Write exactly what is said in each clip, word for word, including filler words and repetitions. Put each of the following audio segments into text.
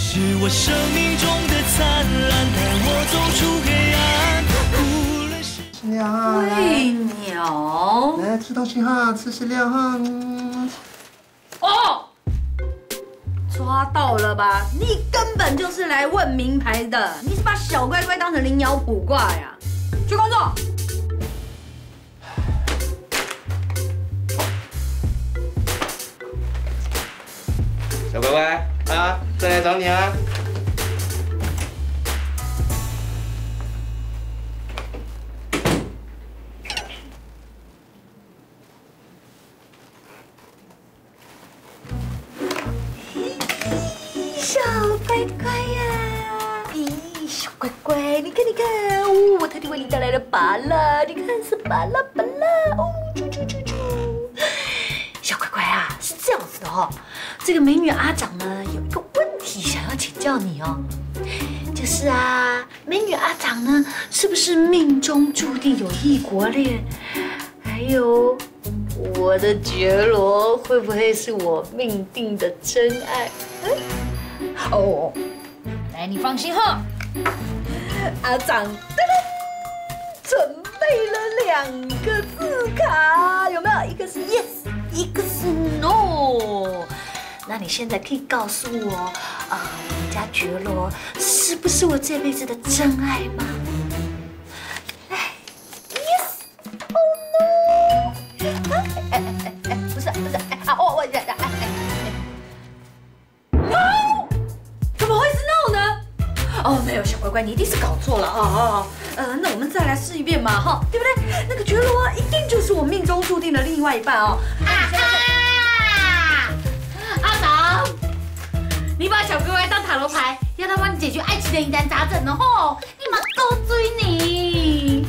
是我生命中的灿烂，带我走出黑暗。无论是饲料哈， 喂鸟， 来吃东西哈，吃饲料哈。嗯。 哦，抓到了吧？你根本就是来问名牌的，你是把小乖乖当成灵鸟卜卦呀？去工作。 小乖乖啊，再来找你啊！ 小乖乖呀，咦，小乖乖，你看你看，哦，我特地为你带来了芭乐，你看是芭乐芭乐，哦，啾啾啾啾。小乖乖啊，是这样子的哦。 这个美女阿长呢，有一个问题想要请教你哦，就是啊，美女阿长呢，是不是命中注定有异国恋？还有，我的觉罗会不会是我命定的真爱？嗯，哦，来，你放心哈，阿长，噔噔，准备了两个字卡，有没有？一个是 yes， 一个是 no。 那你现在可以告诉我，啊、呃，我们家觉罗是不是我这辈子的真爱吗？哎 ，yes，oh no， 啊，哎哎哎哎，不是不是，哎啊哦我哎哎哎，no， 怎么会是 no 呢？哦，没有，小乖乖，你一定是搞错了啊啊！呃，那我们再来试一遍嘛，哈，对不对？那个觉罗一定就是我命中注定的另外一半哦。啊阿长，你把小乖乖当塔罗牌，要他帮你解决爱情的疑难杂症，然后你妈勾追你。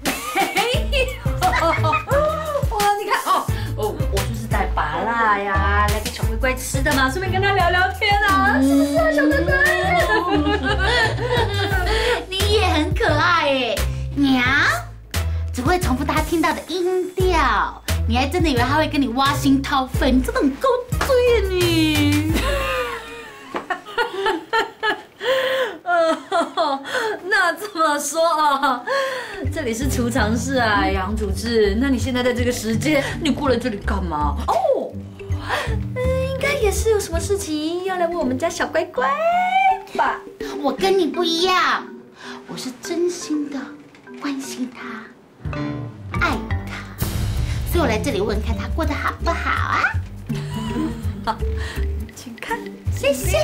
哇，你看哦哦，我就是带芭乐呀，来给小乖乖吃的嘛，顺便跟他聊聊天啊，是不是啊，小乖乖？你也很可爱哎，娘，只会重复他听到的音调。 你还真的以为他会跟你挖心掏肺？你真的很够追啊你！那这么说啊，这里是储藏室啊，杨主治。那你现在在这个时间，你过来这里干嘛？哦，嗯，应该也是有什么事情要来问我们家小乖乖吧？我跟你不一样，我是真心的关心他，爱。 所以我来这里问看他过得好不好啊？好，请看，谢谢。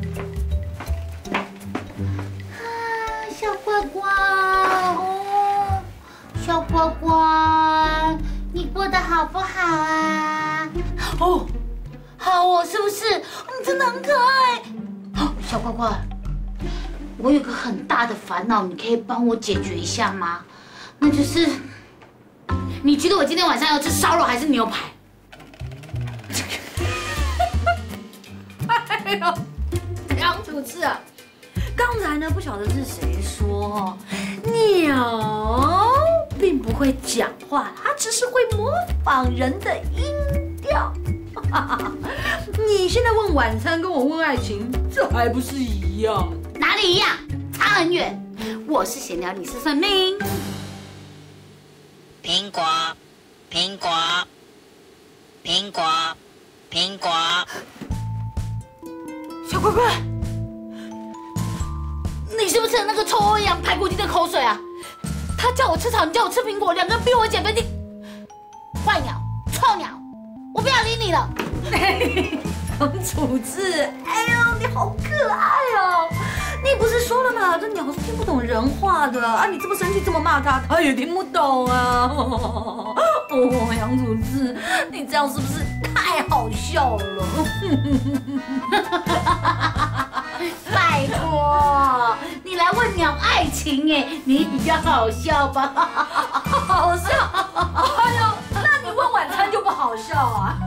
啊，小乖乖哦，小乖乖，你过得好不好啊？哦，好哦，是不是？你真的很可爱。好，小乖乖，我有个很大的烦恼，你可以帮我解决一下吗？那就是。 你觉得我今天晚上要吃烧肉还是牛排？哎呦，杨主治啊，刚才呢不晓得是谁说，鸟并不会讲话，它只是会模仿人的音调。你现在问晚餐跟我问爱情，这还不是一样？哪里一样？差很远。我是闲聊，你是算命。 苹果，苹果，苹果，苹果。 小乖乖，你是不是吃了那个臭欧阳排骨精的口水啊？他叫我吃草，你叫我吃苹果，两个人逼我减肥，你坏鸟，臭鸟，我不要理你了。杨主治，哎呦，你好可爱哦！你不是说了吗？这鸟是听不懂人话的啊！你这么生气，这么骂它，它也听不懂啊！哦，杨主治，你这样是不是太好笑了？拜托，你来问鸟爱情哎，你比较好笑吧？好笑？哎呦，那你问晚餐就不好笑啊？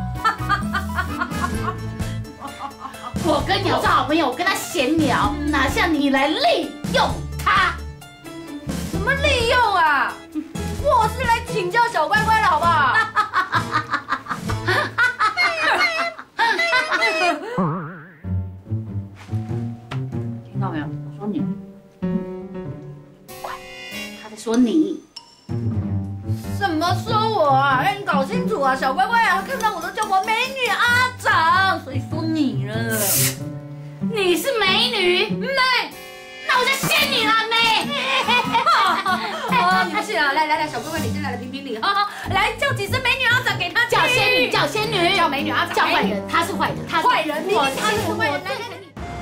我跟鸟是好朋友，我跟他闲聊，哪像你来利用他？什么利用啊？我是来请教小乖乖的，好不好？ 听到没有？我说你，快，他在说你。什么说我啊？哎，你搞清楚啊，小乖乖啊，看到我都叫我美女阿长，所以说你了。你是美女美，那我就仙女了美。哦，你不信啊？来来来，小乖乖，你先来来评评理哈，来叫几声美女阿长给他。叫仙女，叫仙女，叫美女阿长，叫坏人，他是坏人，他是坏人，你他是坏人，来来来。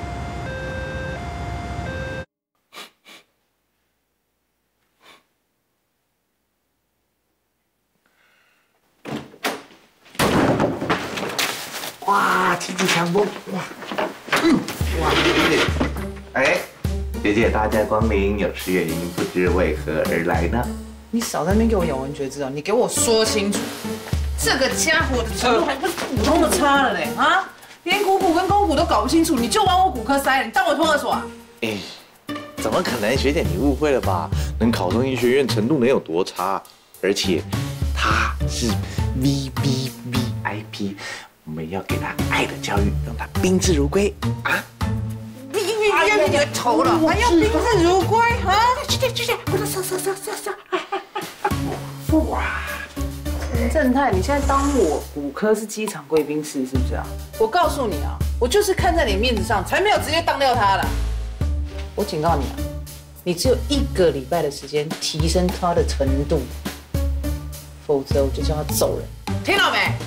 哇，亲自强风，哇，嗯，哇，姐姐，哎，姐姐大驾光临，有失远迎，不知为何而来呢？ 你少在那边给我咬文嚼字哦！你给我说清楚，这个家伙的程度还不是普通的差了嘞啊！连股骨跟肱骨都搞不清楚，你就往我骨科塞了，你当我托儿所啊？ 哎，怎么可能？学姐你误会了吧？能考上医学院程度能有多差？而且他是 V V V I P。我们要给他爱的教育，让他宾至如归啊！ 你你你你头了，还要宾至如归啊？去去去去，我说说说说说说！哇，陈正太，你现在当我骨科是机场贵宾室是不是啊？我告诉你啊，我就是看在你面子上，才没有直接当掉他的。我警告你啊，你只有一个礼拜的时间提升他的程度，否则我就叫他走人，听到没？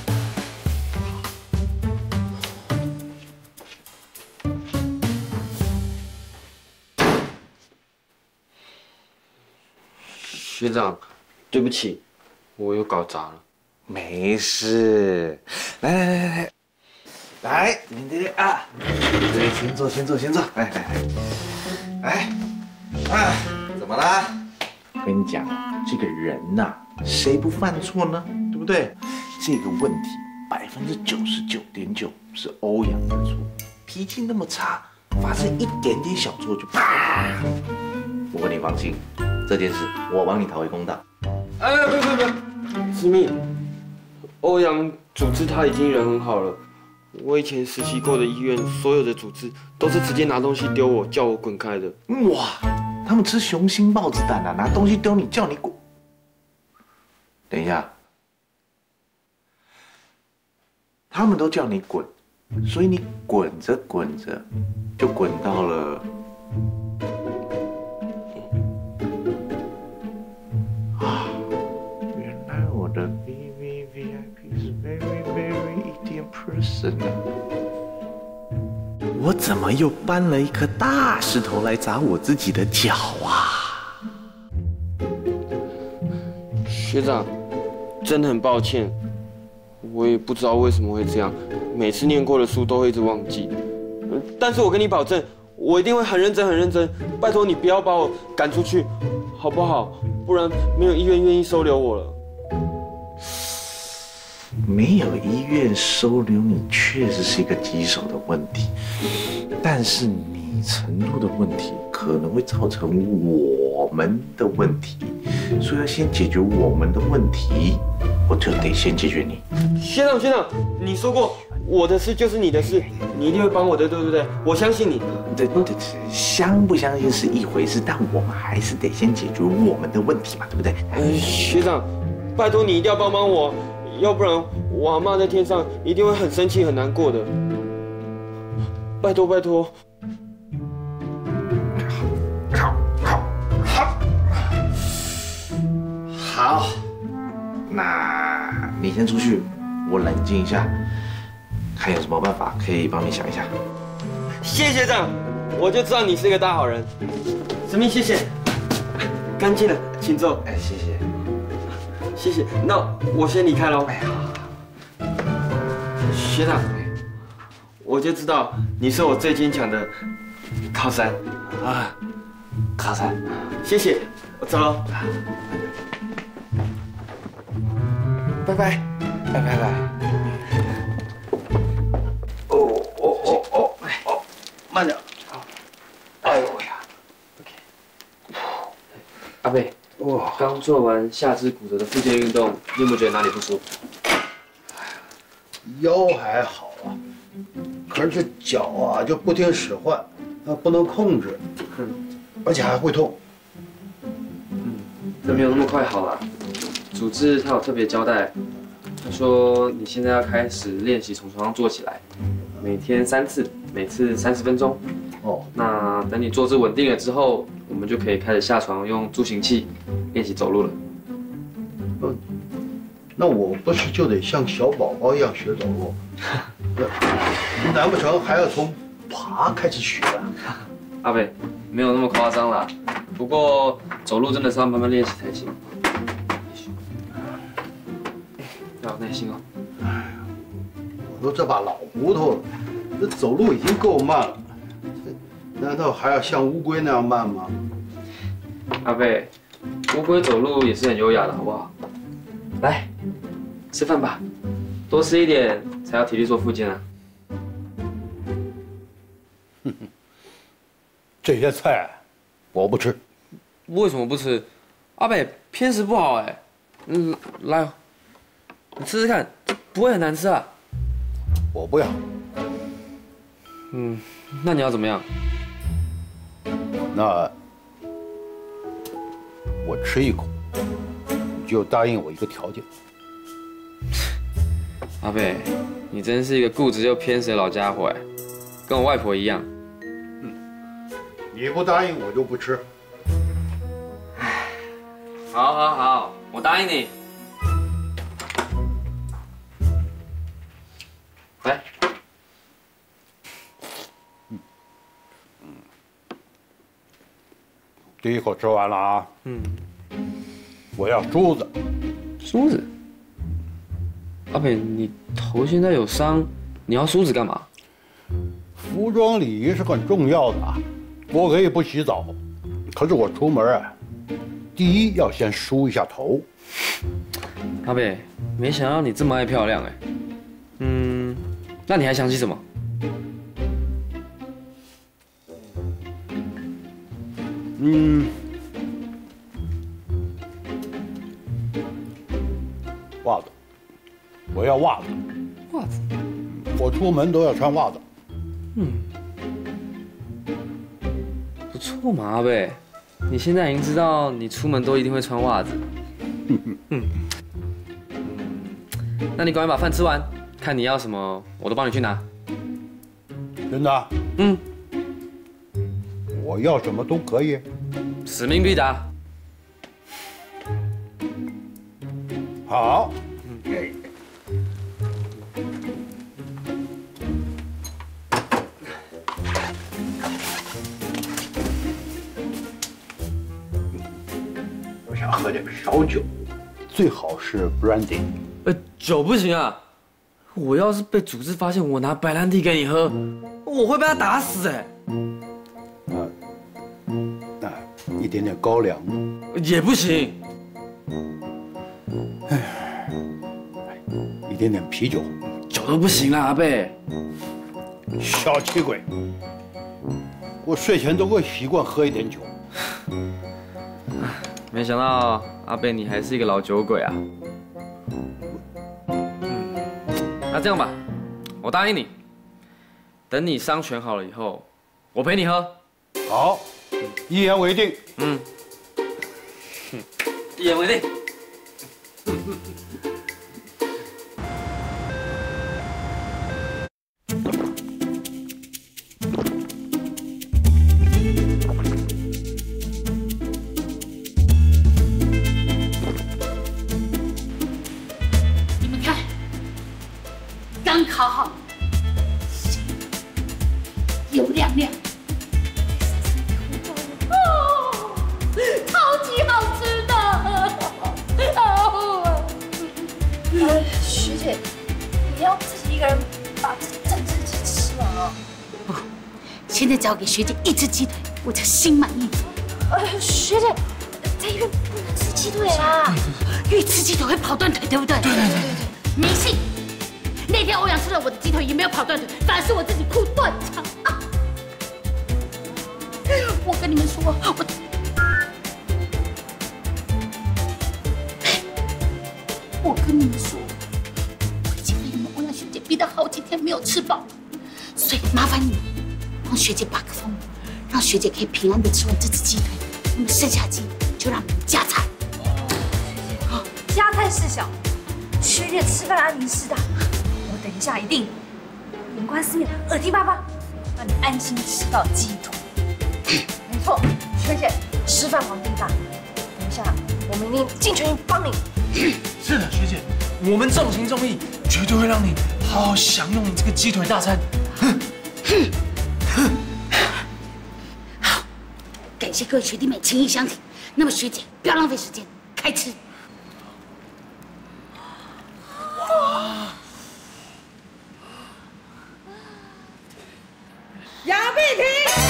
学长，对不起，我又搞砸了。 没事，来来来来来，来，你这啊，对，先坐先坐先坐，来来来，来，啊，怎么啦？我跟你讲，这个人呐、啊，谁不犯错呢？对不对？这个问题百分之九十九点九是欧阳的错，脾气那么差，发生一点点小错就啪。不过你放心。这件事我帮你讨回公道。 哎，不不不，思密，欧阳主治他已经人很好了。我以前实习过的医院，所有的主治都是直接拿东西丢我，叫我滚开的。 哇，他们吃雄心豹子胆啊，拿东西丢你，叫你滚。等一下，他们都叫你滚，所以你滚着滚着就滚到了。的 V V V I P 是 very very 一点 person 啊！我怎么又搬了一颗大石头来砸我自己的脚啊？ 学长，真的很抱歉，我也不知道为什么会这样，每次念过的书都会一直忘记。但是我跟你保证，我一定会很认真很认真，拜托你不要把我赶出去，好不好？不然没有医院愿意收留我了。 没有医院收留你，确实是一个棘手的问题。但是你程度的问题可能会造成我们的问题，所以要先解决我们的问题，我就得先解决你。 学长，学长，你说过我的事就是你的事，你一定会帮我的，对不对？我相信你。 对对对，相不相信是一回事，但我们还是得先解决我们的问题嘛，对不对？ 呃，学长，拜托你一定要帮帮我。要不然我阿嬷在天上一定会很生气、很难过的。拜托拜托。 好，好，好，好。那你先出去，我冷静一下，看有什么办法可以帮你想一下。 谢谢学长，我就知道你是个大好人。神秘，谢谢。干净了，请坐。 哎，谢谢。 谢谢，那我先离开喽。哎呀，学长，我就知道你是我最坚强的靠山啊，靠山。 谢谢，我走喽。 拜拜，拜拜拜。哦哦哦哦，哦，慢点。好。哎呦呀 ，OK。 阿贝。哇，刚做完下肢骨折的复健运动，你有没有觉得哪里不舒服？ 腰还好啊，可是这脚啊就不听使唤， 啊，不能控制，而且还会痛。 嗯，这没有那么快好了。主治他有特别交代，他说你现在要开始练习从床上坐起来，每天三次，每次三十分钟。 哦， 那等你坐姿稳定了之后，我们就可以开始下床用助行器练习走路了。 嗯，那我不是就得像小宝宝一样学走路？难不成还要从爬开始学啊？ 阿北，没有那么夸张啦。不过走路真的是要慢慢练习才行。要有耐心哦。 哎呀，我都这把老骨头了，这走路已经够慢了，这难道还要像乌龟那样慢吗？ 阿北，乌龟走路也是很优雅的，好不好？来，吃饭吧，多吃一点才有体力做复健啊。 这些菜我不吃。 为什么不吃？阿北偏食不好哎。嗯，来，你吃吃看，不会很难吃啊。 我不要。 嗯，那你要怎么样？ 那我吃一口，你就答应我一个条件。 阿北，你真是一个固执又偏食的老家伙哎，跟我外婆一样。 你不答应我就不吃。 好，好，好，我答应你。来， 嗯，第一口吃完了啊。 嗯， 我要梳子。 梳子？阿北，你头现在有伤，你要梳子干嘛？ 服装礼仪是很重要的。我可以不洗澡，可是我出门啊，第一要先梳一下头。 阿北，没想到你这么爱漂亮哎。嗯，那你还想起什么？ 嗯，袜子，我要袜子。 袜子？ 我出门都要穿袜子。 嗯。不错嘛，阿北，你现在已经知道你出门都一定会穿袜子。嗯嗯，那你赶快把饭吃完，看你要什么，我都帮你去拿。 真的？ 嗯。 我要什么都可以。 使命必达。 好。 嗯。 喝点烧酒，最好是 brandy。 呃，酒不行啊！我要是被组织发现我拿白兰地给你喝，我会被他打死哎。 啊，那一点点高粱也不行。 哎，一点点啤酒， 酒都不行啦，阿贝。 小气鬼！我睡前都会习惯喝一点酒。 没想到阿贝你还是一个老酒鬼啊！嗯，那这样吧，我答应你，等你伤全好了以后，我陪你喝。 好，一言为定。 嗯，一言为定。 刚烤好，油亮亮，哦，超级好吃的。哦，呃，学姐，你要自己一个人把这整只鸡吃完啊？不，现在只要给学姐一只鸡腿，我就心满意足。呃，学姐，在医院不能吃鸡腿啦，因为吃鸡腿会跑断腿，对不对？对对对对对，没信。那天欧阳吃了我的鸡腿，也没有跑断腿，反而是我自己哭断肠啊！我跟你们说，我我跟你们说，我已经被你们欧阳学姐逼得好几天没有吃饱，所以麻烦你们帮学姐把个风， 让学姐可以平安的吃完这只鸡腿，那么剩下鸡就让你们加菜。 好，加菜事小，学姐吃饭安宁适当，我等一下一定眼观四面，耳听八方，让你安心吃到鸡腿。没错，学姐吃饭皇帝大，等一下我们一定尽全力帮你。 是的，学姐，我们重情重义，绝对会让你好好享用你这个鸡腿大餐。 好，感谢各位学弟妹情义相挺。那么学姐不要浪费时间，开吃。 哇！杨碧婷。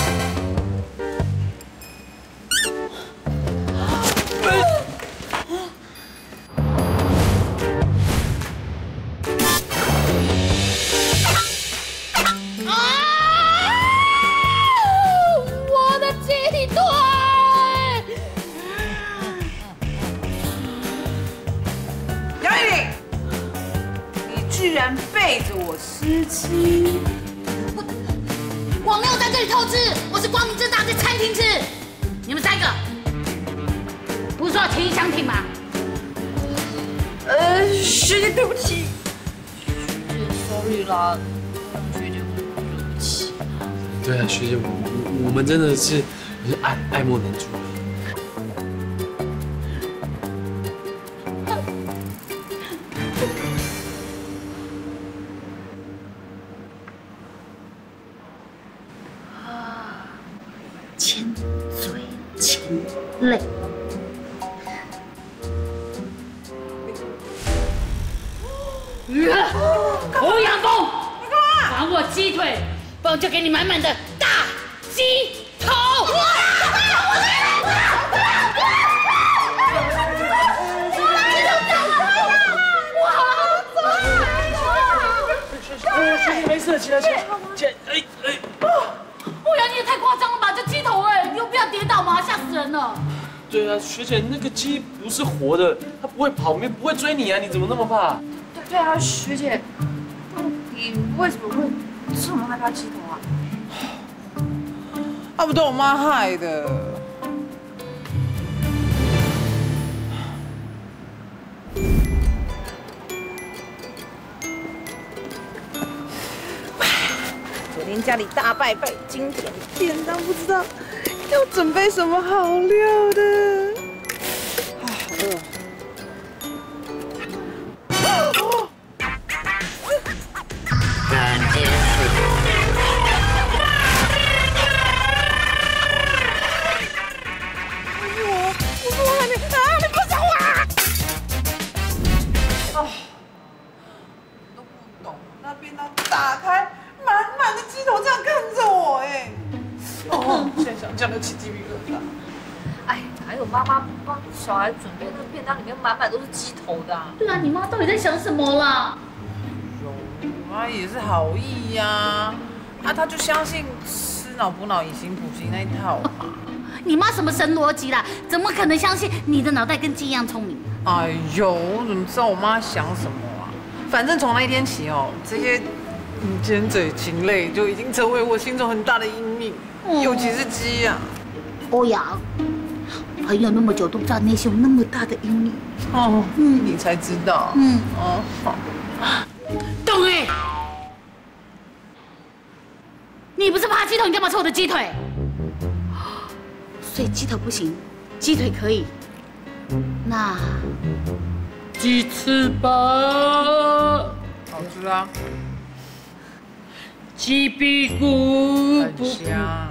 居然背着我吃鸡！ 我没有在这里偷吃，我是光明正大在餐厅吃。你们三个不是说要情义相挺吗？ 呃，学姐对不起。学姐 ，sorry 啦，学姐对不起。 对啊，学姐，我我我们真的是是爱爱莫能助。 千嘴千泪。欧阳锋，还我鸡腿，不然就给你满满的大鸡头！ 学姐没事，起来起来，起来，哎哎。 欧阳，你也太夸张了吧！这鸡头哎，你有必要跌倒吗？吓死人了！ 对啊，学姐，那个鸡不是活的，它不会跑，没不会追你啊，你怎么那么怕？ 对对啊，学姐，你为什么会这么害怕鸡头啊？ 啊，不都我妈害的。昨天家里大拜拜，今天便当不知道要准备什么好料的。啊，好饿。我我说还没啊，你不讲话。哦，都不懂，那便当打开。 满满的鸡头这样看着我，哎，哦，现在想象都起鸡皮疙瘩。 哎，哪有妈妈不帮小孩准备那个便当里面满满都是鸡头的、啊？ 对啊，你妈到底在想什么啦？ 我妈也是好意呀、啊，啊，她就相信吃脑补脑以形补形那一套嘛。 你妈什么神逻辑啦？怎么可能相信你的脑袋跟鸡一样聪明？ 哎呦，我怎么知道我妈想什么啊？反正从那一天起哦，这些。 嗯，奸嘴禽类就已经成为我心中很大的阴影，嗯、尤其是鸡呀、啊。 欧阳，朋友那么久都不知道内心有那么大的阴影。 哦，嗯，你才知道。嗯，哦，好。 懂哎，你不是怕鸡头，你干嘛吃我的鸡腿？所以鸡头不行，鸡腿可以。那鸡翅膀好吃啊。 鸡屁股很香，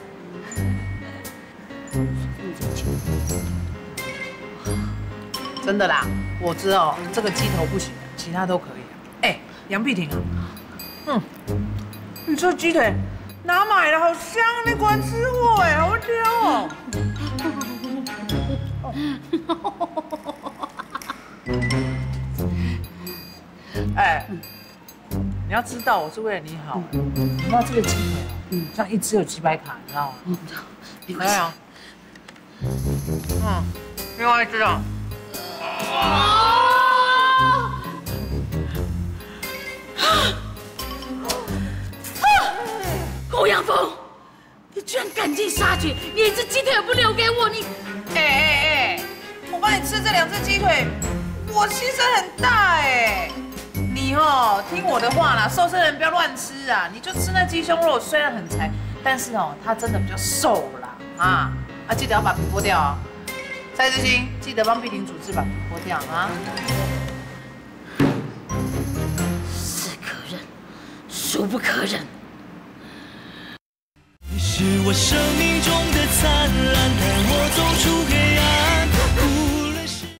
真的啦！我知道这个鸡头不行，其他都可以。哎，杨碧婷啊，嗯，你这鸡腿哪买的？好香！你果然吃货哎，好会挑哦。哎。 你要知道，我是为了你好。你知道这个鸡腿啊，嗯，这样一只有几百卡，你知道吗？嗯，没关系。嗯，另外一只啊。 欧阳锋，你居然赶尽杀绝，连一只鸡腿也不留给我！你，哎哎哎，我帮你吃这两只鸡腿，我牺牲很大哎。你哦，听我的话啦，瘦身人不要乱吃啊！你就吃那鸡胸肉，虽然很柴，但是哦，它真的比较瘦啦啊！啊，记得要把皮剥掉啊！蔡志兴，记得帮碧婷主治把皮剥掉啊！ 是可忍，孰不可忍？ 你是我生命中的灿烂，带我走出黑